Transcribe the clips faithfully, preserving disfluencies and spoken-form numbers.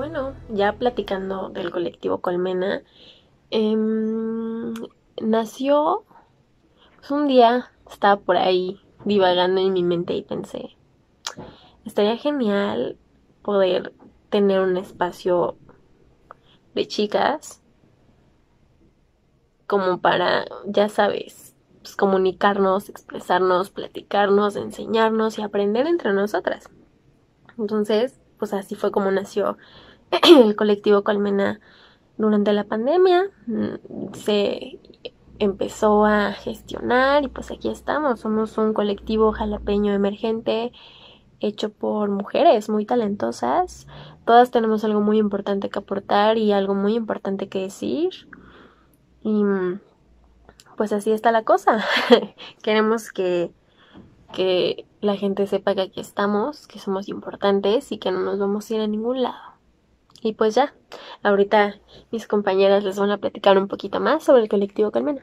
bueno, ya platicando del colectivo Colmena, eh, nació, pues un día estaba por ahí divagando en mi mente y pensé, estaría genial poder tener un espacio de chicas como para, ya sabes, pues comunicarnos, expresarnos, platicarnos, enseñarnos y aprender entre nosotras. Entonces, pues así fue como nació el colectivo Colmena durante la pandemia. Se empezó a gestionar y pues aquí estamos. Somos un colectivo jalapeño emergente hecho por mujeres muy talentosas. Todas tenemos algo muy importante que aportar y algo muy importante que decir. Y pues así está la cosa. Queremos que, que la gente sepa que aquí estamos, que somos importantes y que no nos vamos a ir a ningún lado. Y pues ya, ahorita mis compañeras les van a platicar un poquito más sobre el colectivo Colmena.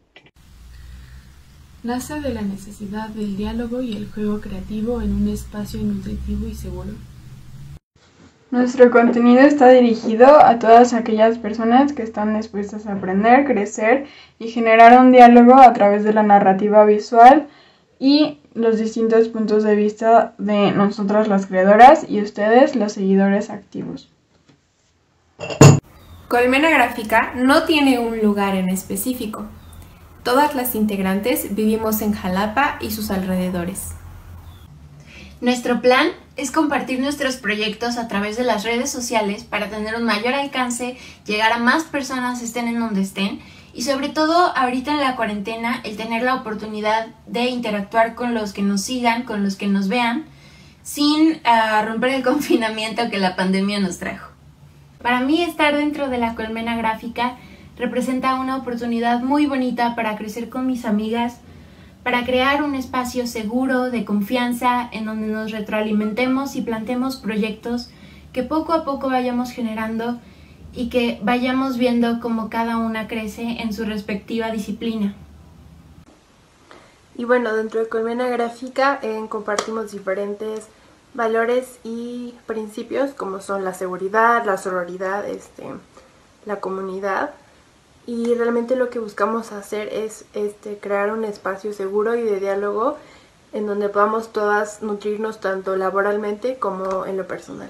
Nace de la necesidad del diálogo y el juego creativo en un espacio nutritivo y seguro. Nuestro contenido está dirigido a todas aquellas personas que están dispuestas a aprender, crecer y generar un diálogo a través de la narrativa visual y los distintos puntos de vista de nosotras las creadoras y ustedes los seguidores activos. Colmena Gráfica no tiene un lugar en específico. Todas las integrantes vivimos en Jalapa y sus alrededores. Nuestro plan es compartir nuestros proyectos a través de las redes sociales para tener un mayor alcance, llegar a más personas estén en donde estén y sobre todo ahorita en la cuarentena el tener la oportunidad de interactuar con los que nos sigan, con los que nos vean, sin uh, romper el confinamiento que la pandemia nos trajo. Para mí estar dentro de la Colmena Gráfica representa una oportunidad muy bonita para crecer con mis amigas, para crear un espacio seguro, de confianza, en donde nos retroalimentemos y planteemos proyectos que poco a poco vayamos generando y que vayamos viendo cómo cada una crece en su respectiva disciplina. Y bueno, dentro de Colmena Gráfica eh, compartimos diferentes valores y principios como son la seguridad, la sororidad, este, la comunidad. Y realmente lo que buscamos hacer es este, crear un espacio seguro y de diálogo en donde podamos todas nutrirnos tanto laboralmente como en lo personal.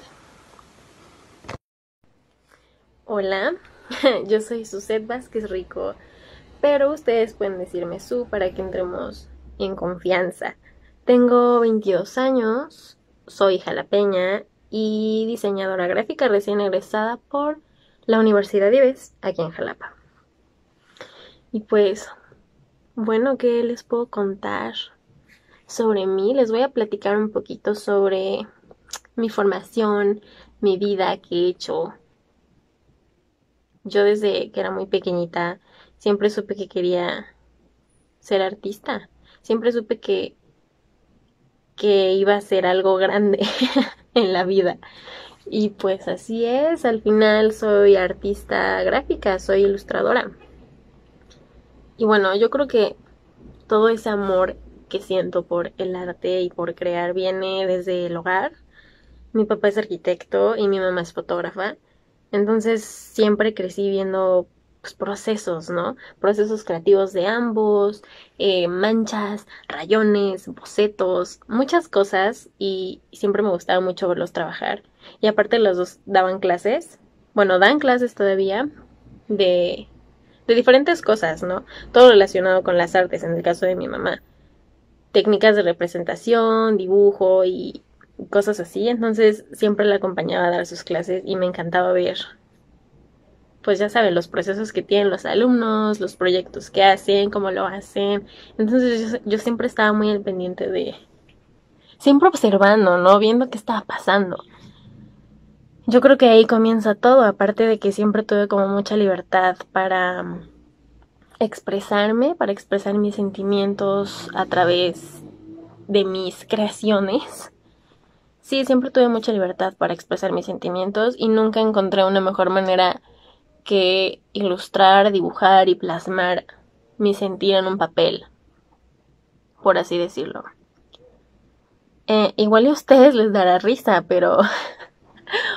Hola, yo soy Suset Vázquez Rico, pero ustedes pueden decirme Su para que entremos en confianza. Tengo veintidós años, soy jalapeña y diseñadora gráfica recién egresada por la Universidad Ives, aquí en Jalapa. Y pues, bueno, ¿qué les puedo contar sobre mí? Les voy a platicar un poquito sobre mi formación, mi vida que he hecho. Yo desde que era muy pequeñita siempre supe que quería ser artista. Siempre supe que, que iba a ser algo grande en la vida. Y pues así es, al final soy artista gráfica, soy ilustradora. Y bueno, yo creo que todo ese amor que siento por el arte y por crear viene desde el hogar. Mi papá es arquitecto y mi mamá es fotógrafa. Entonces siempre crecí viendo pues, procesos, ¿no? Procesos creativos de ambos, eh, manchas, rayones, bocetos, muchas cosas. Y siempre me gustaba mucho verlos trabajar. Y aparte los dos daban clases. Bueno, dan clases todavía de... de diferentes cosas, ¿no? Todo relacionado con las artes, en el caso de mi mamá. Técnicas de representación, dibujo y cosas así. Entonces siempre la acompañaba a dar sus clases y me encantaba ver, pues ya saben, los procesos que tienen los alumnos, los proyectos que hacen, cómo lo hacen. Entonces yo, yo siempre estaba muy al pendiente de... siempre observando, ¿no? Viendo qué estaba pasando. Yo creo que ahí comienza todo, aparte de que siempre tuve como mucha libertad para expresarme, para expresar mis sentimientos a través de mis creaciones. Sí, siempre tuve mucha libertad para expresar mis sentimientos y nunca encontré una mejor manera que ilustrar, dibujar y plasmar mi sentir en un papel, por así decirlo. Eh, igual a ustedes les dará risa, pero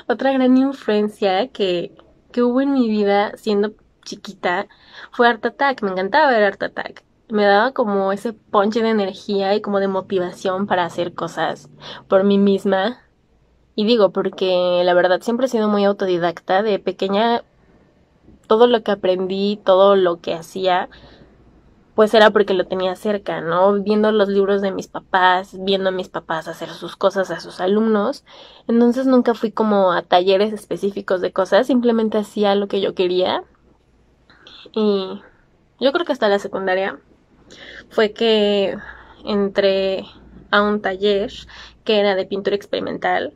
Otra gran influencia que, que hubo en mi vida siendo chiquita fue Art Attack. Me encantaba ver Art Attack. Me daba como ese punch de energía y como de motivación para hacer cosas por mí misma. Y digo, porque la verdad siempre he sido muy autodidacta. De pequeña, todo lo que aprendí, todo lo que hacía, pues era porque lo tenía cerca, ¿no? Viendo los libros de mis papás, viendo a mis papás hacer sus cosas a sus alumnos. Entonces nunca fui como a talleres específicos de cosas, simplemente hacía lo que yo quería. Y yo creo que hasta la secundaria fue que entré a un taller que era de pintura experimental.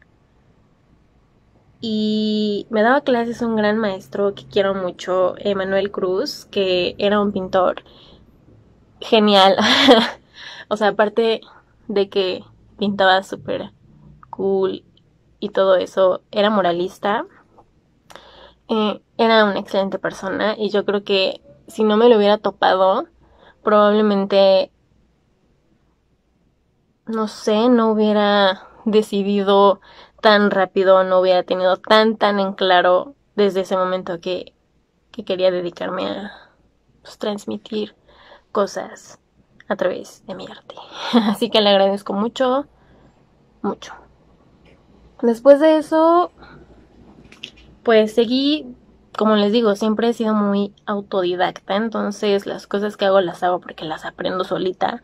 Y me daba clases un gran maestro que quiero mucho, Emanuel Cruz, que era un pintor genial. O sea, aparte de que pintaba súper cool y todo eso, era muralista. Eh, era una excelente persona y yo creo que si no me lo hubiera topado, probablemente, no sé, no hubiera decidido tan rápido, no hubiera tenido tan tan en claro desde ese momento que, que quería dedicarme a pues, transmitir cosas a través de mi arte. Así que le agradezco mucho, mucho. Después de eso, pues seguí, como les digo, siempre he sido muy autodidacta, entonces las cosas que hago las hago porque las aprendo solita.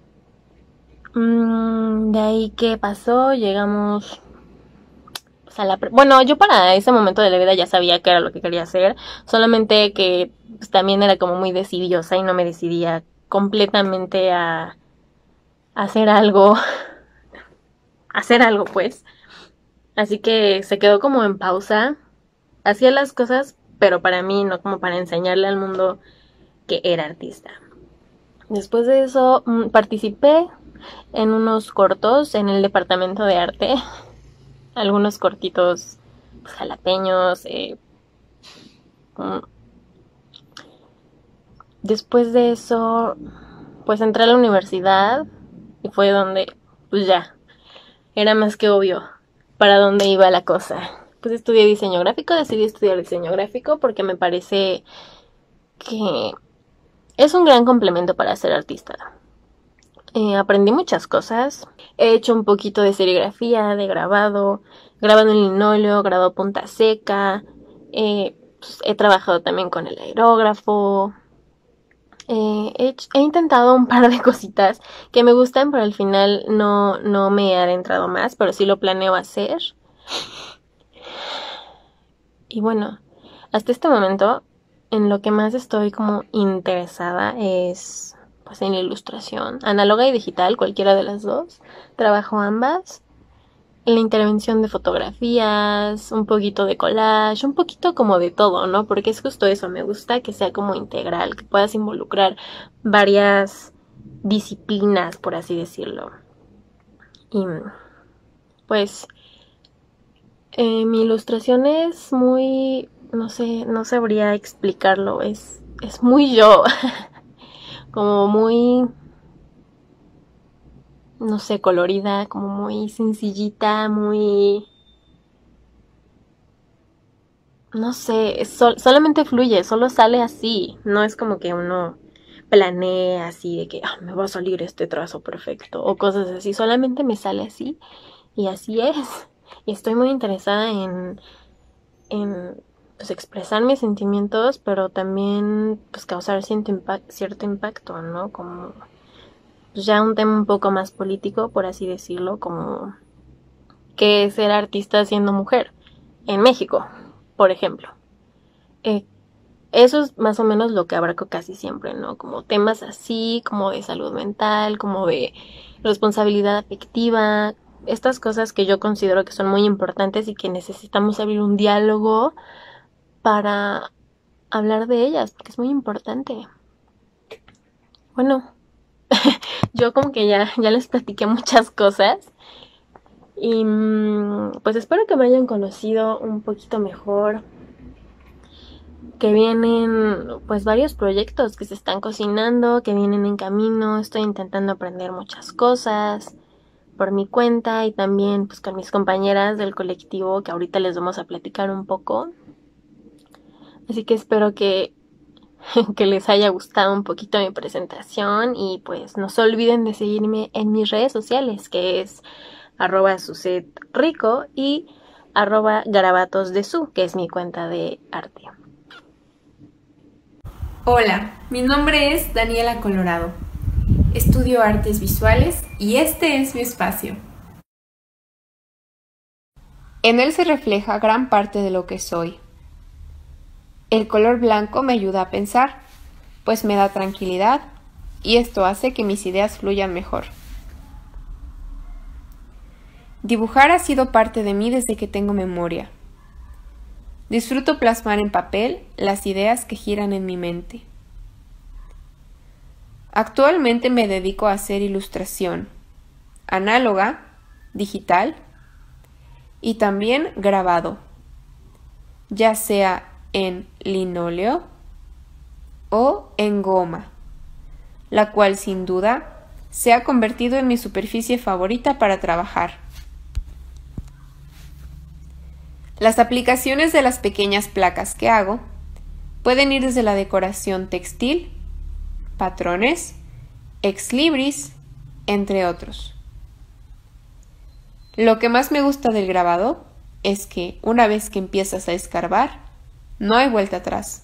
Mm, de ahí, ¿qué pasó? Llegamos pues, a la... Pre- bueno, yo para ese momento de la vida ya sabía qué era lo que quería hacer, solamente que pues, también era como muy decidiosa y no me decidía completamente a, a hacer algo, hacer algo pues. Así que se quedó como en pausa. Hacía las cosas, pero para mí, no como para enseñarle al mundo que era artista. Después de eso, mmm, participé en unos cortos en el departamento de arte. Algunos cortitos pues, jalapeños. Eh, mmm. Después de eso, pues entré a la universidad y fue donde, pues ya, era más que obvio para dónde iba la cosa. Pues estudié diseño gráfico, decidí estudiar diseño gráfico porque me parece que es un gran complemento para ser artista. Eh, aprendí muchas cosas, he hecho un poquito de serigrafía, de grabado, grabado en linóleo, grabado punta seca, eh, pues he trabajado también con el aerógrafo. Eh, he, he intentado un par de cositas que me gustan, pero al final no, no me he adentrado más, pero sí lo planeo hacer. Y bueno, hasta este momento, en lo que más estoy como interesada es pues en la ilustración, análoga y digital, cualquiera de las dos. Trabajo ambas. En la intervención de fotografías, un poquito de collage, un poquito como de todo, ¿no? Porque es justo eso, me gusta que sea como integral, que puedas involucrar varias disciplinas, por así decirlo. Y pues eh, mi ilustración es muy, no sé, no sabría explicarlo, es, es muy yo, como muy... no sé, colorida, como muy sencillita, muy... no sé, sol- solamente fluye, solo sale así, no es como que uno planee así de que ah, me va a salir este trazo perfecto o cosas así, solamente me sale así y así es. Y estoy muy interesada en, en pues, expresar mis sentimientos, pero también pues causar cierto, impact- cierto impacto, ¿no? Como ya un tema un poco más político, por así decirlo, como que es ser artista siendo mujer en México, por ejemplo. Eh, eso es más o menos lo que abarco casi siempre, ¿no? Como temas así, como de salud mental, como de responsabilidad afectiva, estas cosas que yo considero que son muy importantes y que necesitamos abrir un diálogo para hablar de ellas, porque es muy importante. Bueno, yo como que ya, ya les platiqué muchas cosas y pues espero que me hayan conocido un poquito mejor, que vienen pues varios proyectos que se están cocinando, que vienen en camino, estoy intentando aprender muchas cosas por mi cuenta y también pues con mis compañeras del colectivo que ahorita les vamos a platicar un poco. Así que espero que, que les haya gustado un poquito mi presentación y pues no se olviden de seguirme en mis redes sociales, que es arroba susetrico y arroba garabatos de su, que es mi cuenta de arte. Hola, mi nombre es Daniela Colorado. Estudio artes visuales y este es mi espacio. En él se refleja gran parte de lo que soy. El color blanco me ayuda a pensar, pues me da tranquilidad y esto hace que mis ideas fluyan mejor. Dibujar ha sido parte de mí desde que tengo memoria. Disfruto plasmar en papel las ideas que giran en mi mente. Actualmente me dedico a hacer ilustración, análoga, digital y también grabado, ya sea en linóleo o en goma, la cual sin duda se ha convertido en mi superficie favorita para trabajar. Las aplicaciones de las pequeñas placas que hago pueden ir desde la decoración textil, patrones, ex libris, entre otros. Lo que más me gusta del grabado es que una vez que empiezas a escarbar, no hay vuelta atrás.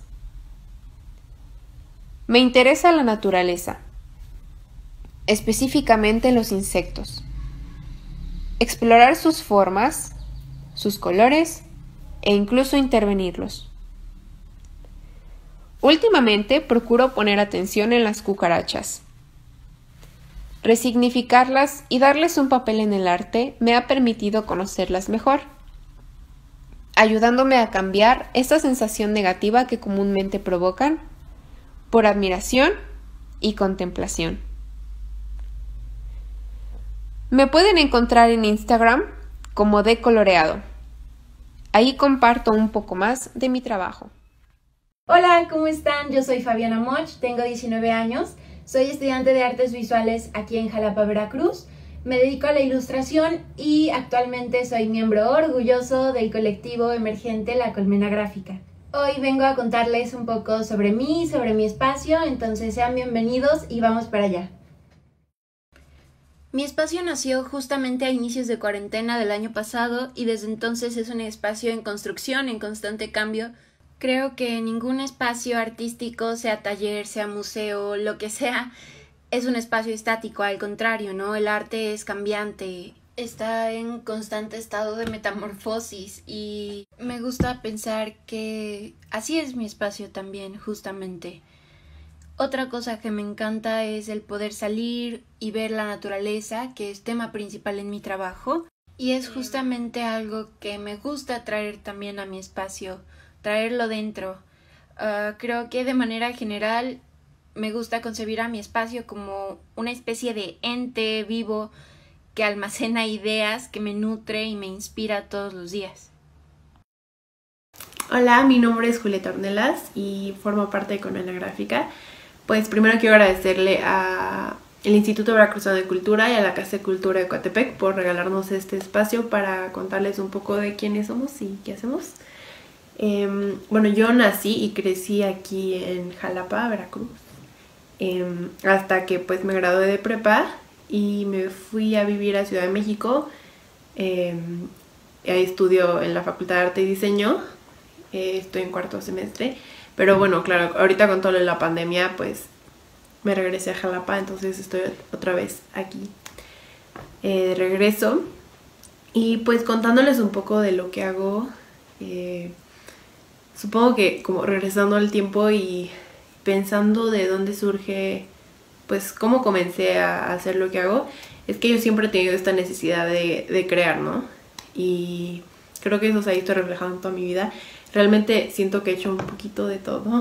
Me interesa la naturaleza, específicamente los insectos. Explorar sus formas, sus colores e incluso intervenirlos. Últimamente procuro poner atención en las cucarachas. Resignificarlas y darles un papel en el arte me ha permitido conocerlas mejor, ayudándome a cambiar esa sensación negativa que comúnmente provocan por admiración y contemplación. Me pueden encontrar en Instagram como Decoloreado. Ahí comparto un poco más de mi trabajo. Hola, ¿cómo están? Yo soy Fabiana Moch, tengo diecinueve años, soy estudiante de artes visuales aquí en Jalapa, Veracruz. Me dedico a la ilustración y actualmente soy miembro orgulloso del colectivo emergente La Colmena Gráfica. Hoy vengo a contarles un poco sobre mí, sobre mi espacio, entonces sean bienvenidos y vamos para allá. Mi espacio nació justamente a inicios de cuarentena del año pasado y desde entonces es un espacio en construcción, en constante cambio. Creo que ningún espacio artístico, sea taller, sea museo, lo que sea, es un espacio estático, al contrario, ¿no? El arte es cambiante, está en constante estado de metamorfosis y me gusta pensar que así es mi espacio también, justamente. Otra cosa que me encanta es el poder salir y ver la naturaleza, que es tema principal en mi trabajo, y es justamente algo que me gusta traer también a mi espacio, traerlo dentro. Uh, creo que de manera general me gusta concebir a mi espacio como una especie de ente vivo que almacena ideas, que me nutre y me inspira todos los días. Hola, mi nombre es Julieta Ornelas y formo parte de Colmena Gráfica. Pues primero quiero agradecerle al Instituto Veracruzano de Cultura y a la Casa de Cultura de Coatepec por regalarnos este espacio para contarles un poco de quiénes somos y qué hacemos. Eh, bueno, yo nací y crecí aquí en Jalapa, Veracruz, eh, hasta que pues me gradué de prepa y me fui a vivir a Ciudad de México. Eh, ahí estudio en la Facultad de Arte y Diseño, eh, estoy en cuarto semestre, pero bueno, claro, ahorita con todo lo de la pandemia pues me regresé a Jalapa, entonces estoy otra vez aquí eh, de regreso y pues contándoles un poco de lo que hago. eh, Supongo que como regresando al tiempo y pensando de dónde surge, pues cómo comencé a hacer lo que hago, es que yo siempre he tenido esta necesidad de, de crear, ¿no? Y creo que eso se ha visto reflejado en toda mi vida. Realmente siento que he hecho un poquito de todo.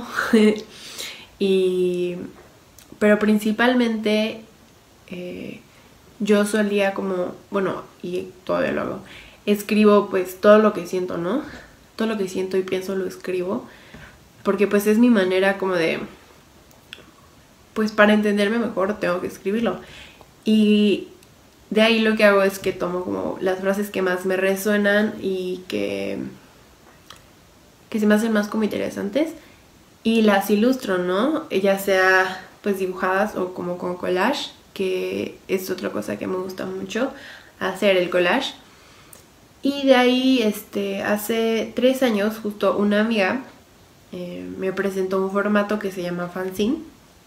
y, pero principalmente eh, yo solía como, bueno, y todavía lo hago, escribo pues todo lo que siento, ¿no? Todo lo que siento y pienso lo escribo, porque pues es mi manera como de, pues para entenderme mejor tengo que escribirlo. Y de ahí lo que hago es que tomo como las frases que más me resuenan y que, que se me hacen más como interesantes y las ilustro, ¿no? Ya sea pues dibujadas o como con collage, que es otra cosa que me gusta mucho, hacer el collage. Y de ahí, este, hace tres años, justo una amiga eh, me presentó un formato que se llama fanzine.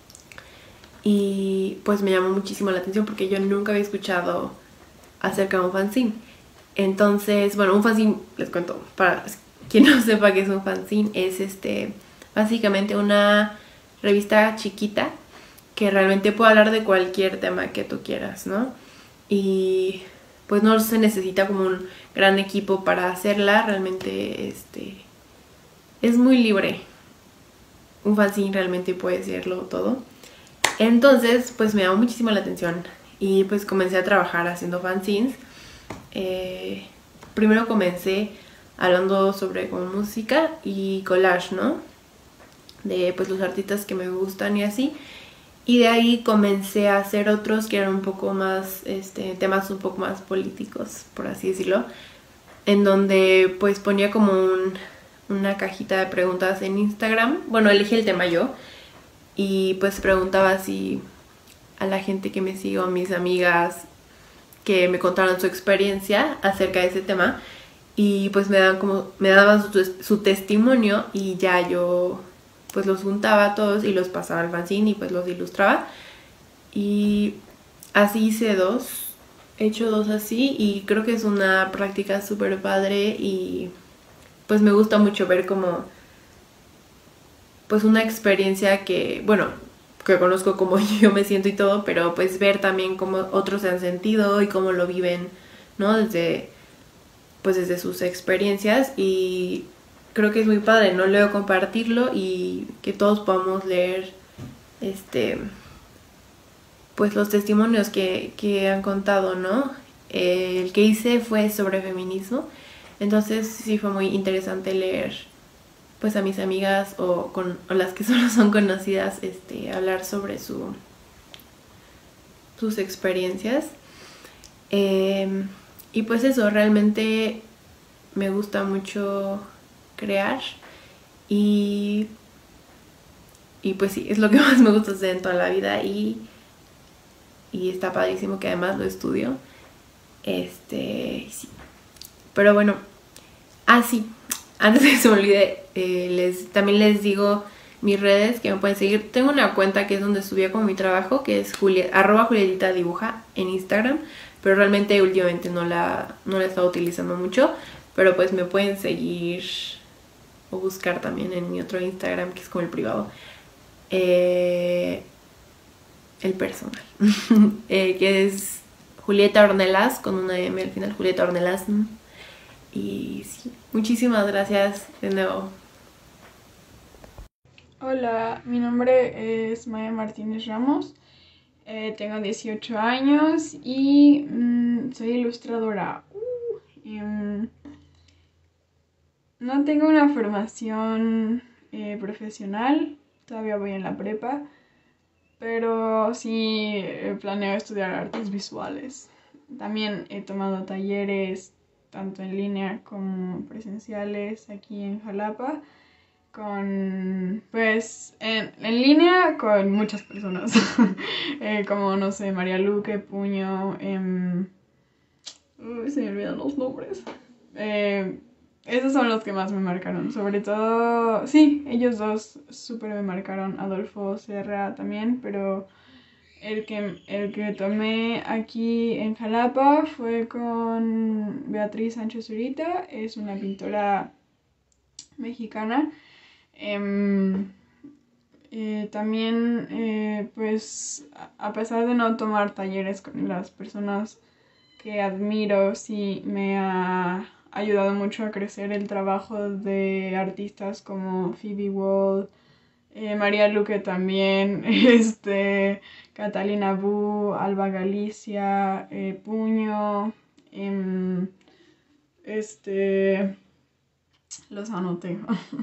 Y pues me llamó muchísimo la atención porque yo nunca había escuchado acerca de un fanzine. Entonces, bueno, un fanzine, les cuento, para quien no sepa qué es un fanzine, es este, básicamente una revista chiquita que realmente puede hablar de cualquier tema que tú quieras, ¿no? Y pues no se necesita como un gran equipo para hacerla, realmente este, es muy libre. Un fanzine realmente puede serlo todo. Entonces, pues me llamó muchísimo la atención y pues comencé a trabajar haciendo fanzines. Eh, primero comencé hablando sobre como música y collage, ¿no? De pues los artistas que me gustan y así. Y de ahí comencé a hacer otros que eran un poco más, este, temas un poco más políticos, por así decirlo. En donde pues ponía como un, una cajita de preguntas en Instagram. Bueno, elegí el tema yo. Y pues preguntaba así a la gente que me sigue, a mis amigas, que me contaran su experiencia acerca de ese tema. Y pues me daban como, me daban su, su testimonio y ya yo pues los juntaba a todos y los pasaba al fanzine y pues los ilustraba. Y así hice dos, he hecho dos así y creo que es una práctica súper padre y pues me gusta mucho ver como pues una experiencia que, bueno, que conozco como yo me siento y todo, pero pues ver también cómo otros se han sentido y cómo lo viven, ¿no? Desde, pues desde sus experiencias y creo que es muy padre, ¿no? Luego compartirlo y que todos podamos leer, este, pues los testimonios que, que han contado, ¿no? Eh, el que hice fue sobre feminismo, entonces sí fue muy interesante leer pues a mis amigas o, con, o las que solo son conocidas, este, hablar sobre su, sus experiencias. Eh, y pues eso, realmente me gusta mucho crear y, y pues sí, es lo que más me gusta hacer en toda la vida y, y está padrísimo que además lo estudio. Este, sí. Pero bueno, ah sí, antes de que se me olvide, eh, les, también les digo mis redes que me pueden seguir. Tengo una cuenta que es donde subía como mi trabajo, que es Juliet, arroba Julietita Dibuja en Instagram, pero realmente últimamente no la, no la he estado utilizando mucho, pero pues me pueden seguir o buscar también en mi otro Instagram, que es como el privado, eh, el personal, eh, que es Julieta Ornelas, con una M al final, Julieta Ornelas. Y sí, muchísimas gracias de nuevo. Hola, mi nombre es Maya Martínez Ramos, eh, tengo dieciocho años y mm, soy ilustradora. Uh, y, mm, no tengo una formación eh, profesional, todavía voy en la prepa, pero sí eh, planeo estudiar artes visuales. También he tomado talleres tanto en línea como presenciales aquí en Jalapa, con, pues, en, en línea con muchas personas, eh, como, no sé, María Luque, Puño, eh, uy, se me olvidan los nombres, eh, esos son los que más me marcaron, sobre todo, sí, ellos dos súper me marcaron, Adolfo Serra también, pero El que, el que tomé aquí en Jalapa fue con Beatriz Sánchez Zurita, es una pintora mexicana. Eh, eh, también, eh, pues, a pesar de no tomar talleres con las personas que admiro, sí me ha ayudado mucho a crecer el trabajo de artistas como Phoebe Wall, eh, María Luque también, este, Catalina Bu, Alba Galicia, eh, Puño, em, este, los anoté.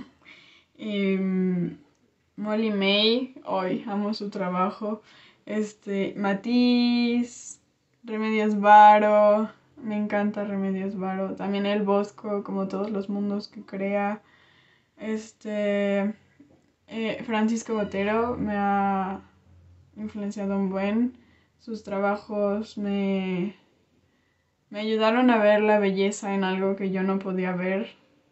em, Molly May, hoy amo su trabajo, este, Matiz, Remedios Varo, me encanta Remedios Varo. También El Bosco, como todos los mundos que crea. Este, eh, Francisco Botero me ha influenciado un buen. Sus trabajos me, me ayudaron a ver la belleza en algo que yo no podía ver.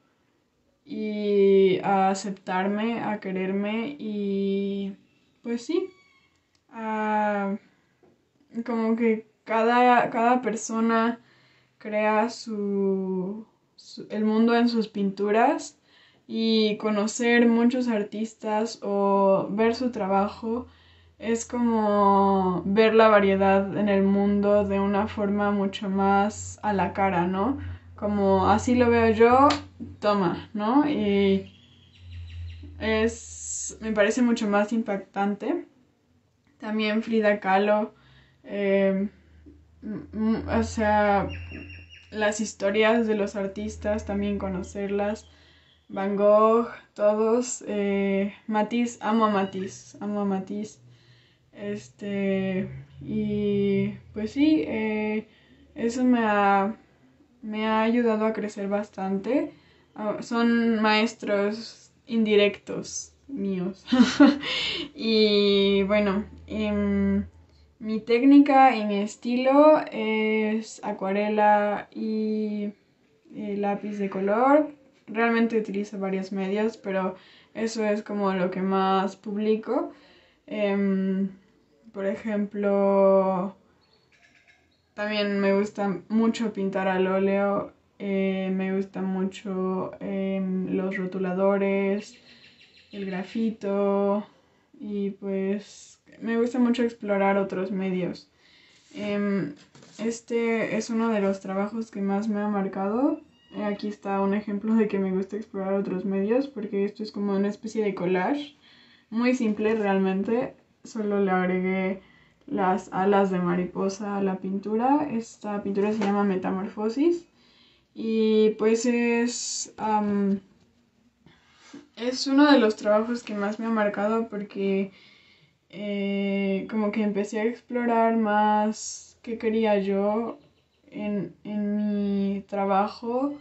Y a aceptarme, a quererme y pues sí, a, como que cada, cada persona crea su, su, el mundo en sus pinturas y conocer muchos artistas o ver su trabajo es como ver la variedad en el mundo de una forma mucho más a la cara, ¿no? Como así lo veo yo, toma, ¿no? Y es, me parece mucho más impactante. También Frida Kahlo, eh, o sea, las historias de los artistas, también conocerlas. Van Gogh, todos. Eh, Matisse, amo a Matisse, amo a Matisse. Este, y pues sí, eh, eso me ha... me ha ayudado a crecer bastante. Uh, son maestros indirectos míos. Y bueno, um, mi técnica y mi estilo es acuarela y eh, lápiz de color. Realmente utilizo varios medios, pero eso es como lo que más publico. Um, por ejemplo... También me gusta mucho pintar al óleo, eh, me gustan mucho eh, los rotuladores, el grafito y pues me gusta mucho explorar otros medios. Eh, este es uno de los trabajos que más me ha marcado. Aquí está un ejemplo de que me gusta explorar otros medios porque esto es como una especie de collage, muy simple realmente, solo le agregué las alas de mariposa a la pintura. Esta pintura se llama Metamorfosis y pues es um, es uno de los trabajos que más me ha marcado porque eh, como que empecé a explorar más qué quería yo en, en mi trabajo.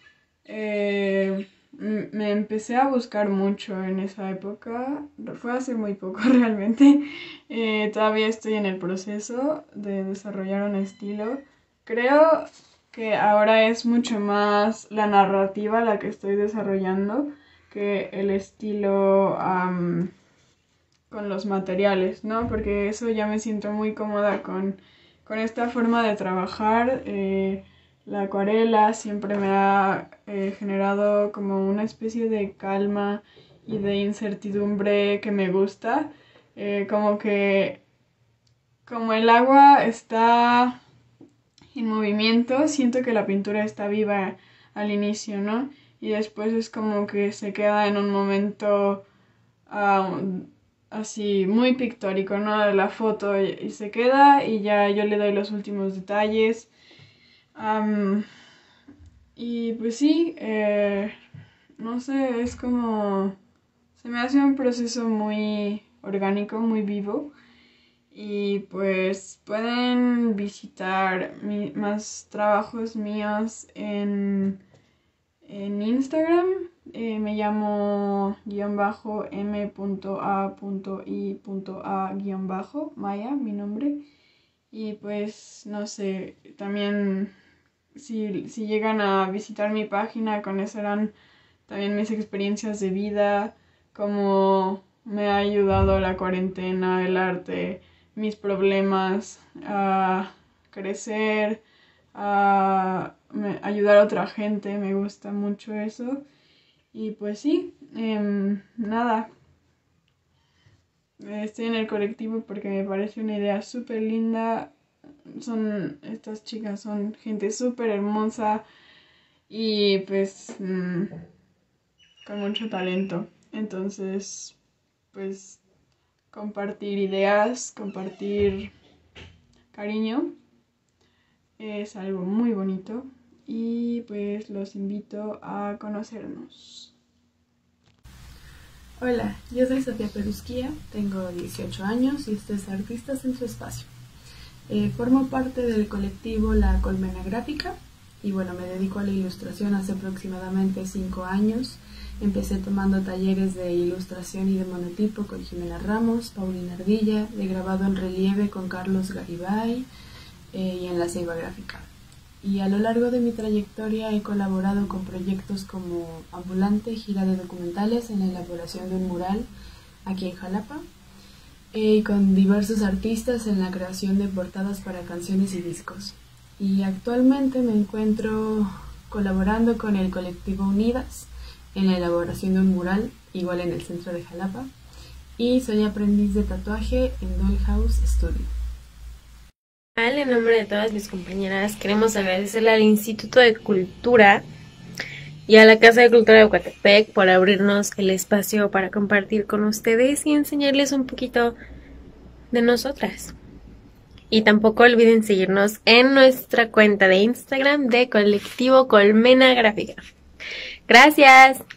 eh, Me empecé a buscar mucho en esa época, fue hace muy poco realmente. Eh, todavía estoy en el proceso de desarrollar un estilo. Creo que ahora es mucho más la narrativa la que estoy desarrollando que el estilo um, con los materiales, ¿no? Porque eso ya me siento muy cómoda con, con esta forma de trabajar. Eh, La acuarela siempre me ha eh, generado como una especie de calma y de incertidumbre que me gusta. Eh, como que como el agua está en movimiento, siento que la pintura está viva al inicio, ¿no? Y después es como que se queda en un momento uh, así muy pictórico, ¿no? De la foto y, y se queda y ya yo le doy los últimos detalles. Um, y pues sí, eh, no sé, es como... se me hace un proceso muy orgánico, muy vivo. Y pues pueden visitar mi, más trabajos míos en, en Instagram. Eh, me llamo guión bajo m punto a punto i punto a guión bajo, Maya, mi nombre. Y pues, no sé, también... Si, si llegan a visitar mi página, conocerán también mis experiencias de vida, cómo me ha ayudado la cuarentena, el arte, mis problemas a crecer, a me, ayudar a otra gente, me gusta mucho eso. Y pues sí, eh, nada, estoy en el colectivo porque me parece una idea súper linda. Son, estas chicas son gente súper hermosa y pues mmm, con mucho talento. Entonces, pues compartir ideas, compartir cariño es algo muy bonito y pues los invito a conocernos. Hola, yo soy Sofía Perusquía, tengo dieciocho años y esto es Artistas en su Espacio. Eh, formo parte del colectivo La Colmena Gráfica y bueno, me dedico a la ilustración hace aproximadamente cinco años. Empecé tomando talleres de ilustración y de monotipo con Jimena Ramos, Paulina Ardilla, de grabado en relieve con Carlos Garibay eh, y en la Ceiba Gráfica. Y a lo largo de mi trayectoria he colaborado con proyectos como Ambulante, gira de documentales en la elaboración de un mural aquí en Jalapa, y con diversos artistas en la creación de portadas para canciones y discos. Y actualmente me encuentro colaborando con el colectivo Unidas en la elaboración de un mural, igual en el centro de Jalapa, y soy aprendiz de tatuaje en Dollhouse Studio. En nombre de todas mis compañeras, queremos agradecerle al Instituto de Cultura y a la Casa de Cultura de Ecatepec por abrirnos el espacio para compartir con ustedes y enseñarles un poquito de nosotras. Y tampoco olviden seguirnos en nuestra cuenta de Instagram de Colectivo Colmena Gráfica. Gracias.